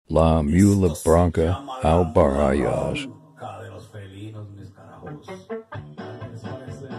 La mula Esto se bronca llama al la mula barayas. bronca de los felinos, mis carajos. ¿Qué les parece?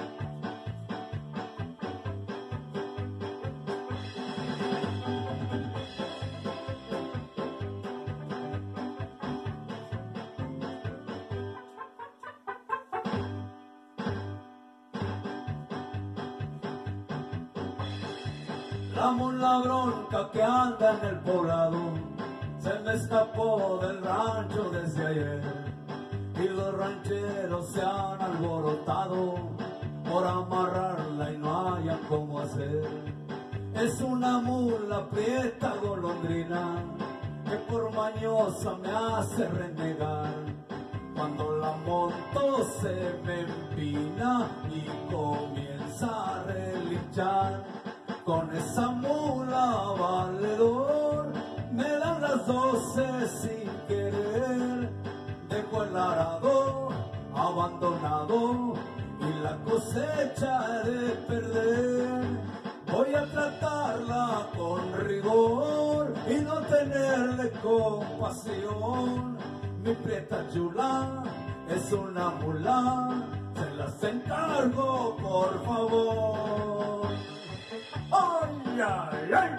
La mula bronca que anda en el poblado se me escapó del rancho desde ayer y los rancheros se han alborotado por amarrarla y no hayan cómo hacer. Es una mula prieta golondrina que por mañosa me hace renegar. Cuando la monto se me empina y comienza a relinchar. Con esa mula valedor me dan las 12 sin querer. Dejo el arado abandonado y la cosecha he de perder. Voy a tratarla con rigor y no tenerle compasión. Mi prieta chula es una mula, se las encargo por favor. ¡Ay, ay, ay!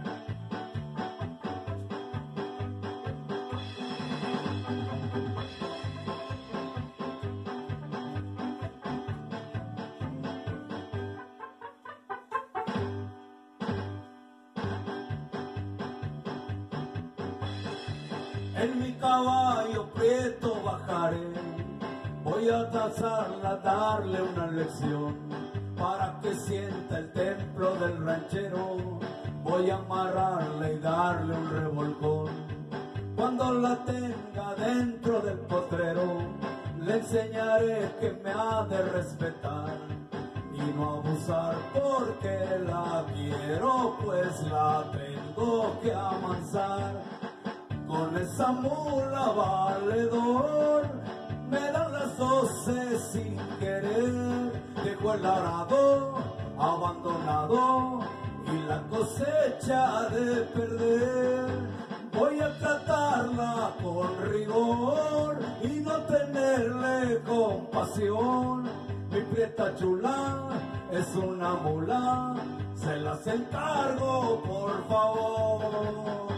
En mi caballo prieto bajaré, voy a tasarla, darle una lección, para que sienta el templo del ranchero. Voy a amarrarla y darle un revolcón. Cuando la tenga dentro del potrero, le enseñaré que me ha de respetar y no abusar porque la quiero, pues la tengo que amansar. Con esa mula valedor me dan las 12 sin querer. Dejo el arado abandonado y la cosecha de perder. Voy a tratarla con rigor y no tenerle compasión. Mi prieta chula es una mula, se las encargo por favor.